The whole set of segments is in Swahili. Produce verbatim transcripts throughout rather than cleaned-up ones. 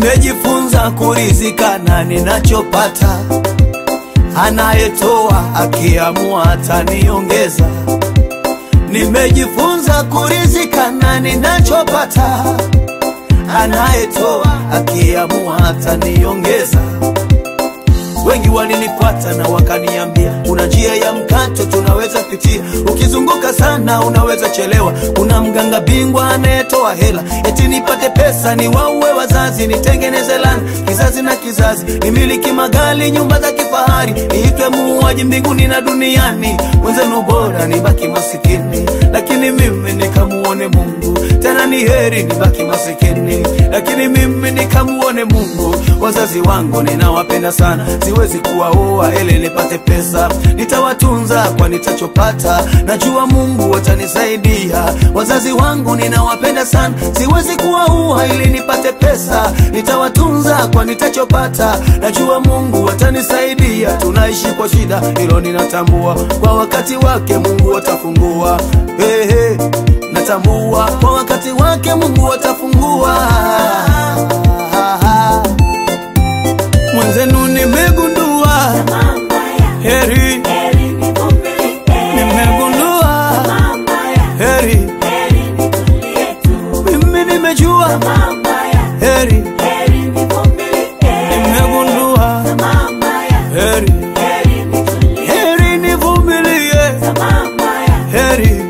Nimejifunza kuridhika na ninachopata, anayetoa akiamua ataniongeza. Nimejifunza kuridhika na ninachopata, anayetoa akiamua ataniongeza. Wengi walinipata na wakaniambia, kuna njia ya mkato tunaweza pitia, ukizunguka sana unaweza chelewa. Kuna mganga bingwa anayetoa hela, eti nipate pesa ni waue wazazi, nitengeneze lana kizazi na kizazi, nimiliki magari, nyumba za kifahari, niitwe muuaji mbinguni na duniani. Wenzenu bora nibaki masikini, lakini mimi nikamuone Mungu. Tena ni heri nibaki masikini, lakini mimi nikamuone Mungu. Wazazi wangu ninawapenda sana, siwezi kuwaoa ili nipate pesa, nitawatunza kwa nitachopata, najua Mungu atanisaidia. Wazazi wangu ninawapenda sana, siwezi kuwaoa ili nipate pesa, nitawatunza kwa nitachopata, najua Mungu atanisaidia. Tunaishi kwa shida, hilo ninatambua, kwa wakati wake Mungu atafungua. Hey, hey, natambua kwa wakati wake Mungu atafungua. Mwenzenu nimegundua heri, nimegundua heri, mimi nimejua heri, nimegundua heri, heri nivumilie, heri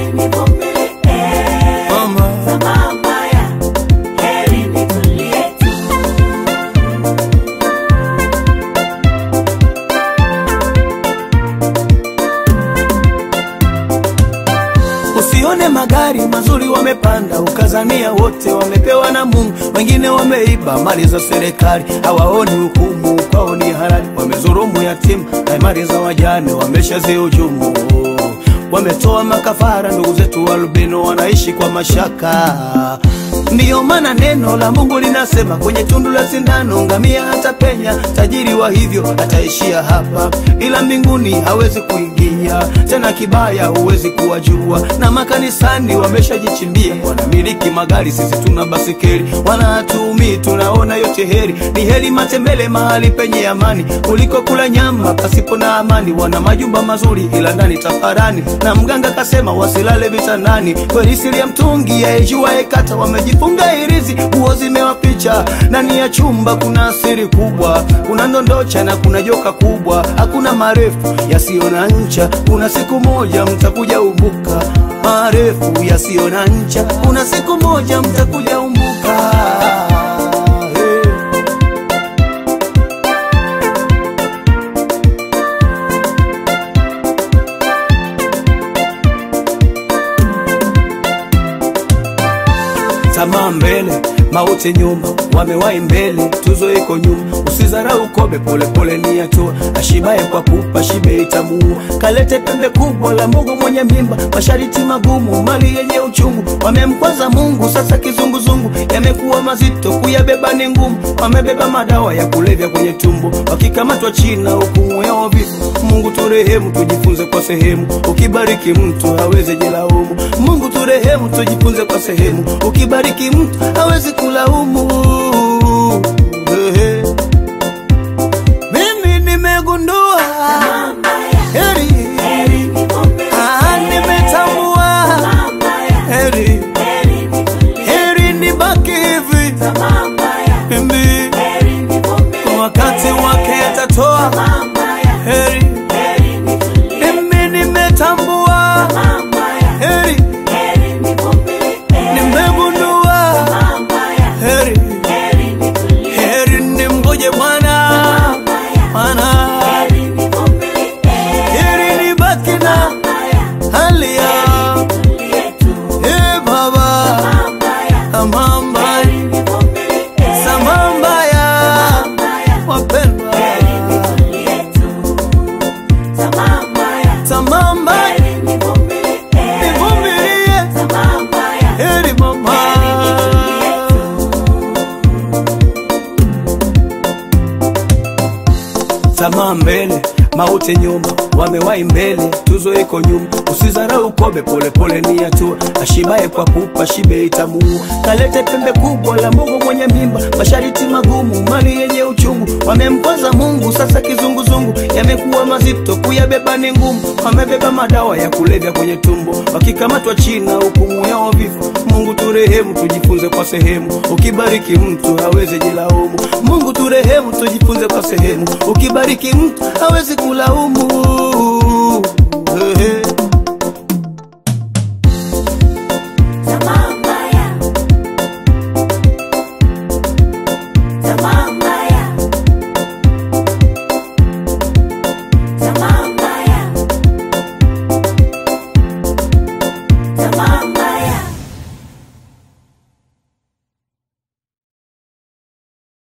usione magari mazuri wamepanda, ukazania wote wamepewa na Mungu. Wengine wameiba mali za serikali, hawaoni hukumu, kwao ni halali. Wamezurumu yatima na mali za wajane, wameshazihujumu. Wametoa makafara, ndugu zetu albino wanaishi kwa mashaka. Ndiyo maana neno la Mungu linasema, kwenye tundu la sindano ngamia hatapenya. Tajiri wa hivyo ataishia hapa, ila mbinguni hawezi kuingia. Tena kibaya huwezi kuwajua, na makanisani wameshajichimbia. Wanamiliki magari, sisi tuna basikeli, wanatumi tunaona yote heri. Ni heri matembele mahali penye amani, kuliko kula nyama pasipo na amani. Wana majumba mazuri ila ndani tafarani, na mganga kasema wasilale vitandani. Kweli siri ya mtungi yaijua ekata, wamejifunga irizi, nguo zimewapicha. Ndani ya chumba kuna siri kubwa, kuna ndondocha na kuna joka kubwa. Hakuna marefu yasiyo na ncha, kuna siku moja mtakuja umbuka. Marefu yasiyo na ncha, kuna siku moja mtakuja umbuka. Tamaa mbele, mauti nyuma, wamewai mbele, tuzo iko nyuma. Usizarau kobe, pole pole ni hatua. Ashibaye kwa pupa, shibe itamuua. Kalete pembe kubwa la Mungu mwenye mimba, mashariti magumu, mali yenye uchungu. Wamemkwaza Mungu, sasa kizunguzungu, yamekuwa mazito, kuyabeba ni ngumu. Wamebeba madawa ya kulevya kwenye tumbo, wakikamatwa China hukumu yao vifo. Mungu turehemu, tujifunze kwa sehemu, ukibariki mtu hawezi jilaumu. Mungu turehemu, tujifunze kwa sehemu, ukibariki mtu hawezi kulaumu. Hey, mimi nimegundua heri, ah, nimetambua heri, heri nibaki hivi, mimi kwa wakati wake atatoa heri. Mimi nimetambua heri, nimegundua heri, wote nyuma, wamewahi mbele, tuzo iko nyuma. Usizarau kobe, pole pole ni hatua. Ashibaye kwa pupa, shibe itamuua. Kalete pembe kubwa la Mungu mwenye mimba, mashariti magumu, mali yenye uchungu. Wamempoza Mungu, sasa kizunguzungu, yamekuwa mazito, kuyabeba ni ngumu. Wamebeba madawa ya kulevya kwenye tumbo, wakikamatwa China, hukumu yao vifo. Mungu turehemu, tujifunze kwa sehemu. Ukibariki mtu hawezi jilaumu. Mungu turehemu, tujifunze kwa sehemu. Ukibariki mtu hawezi kulaumu.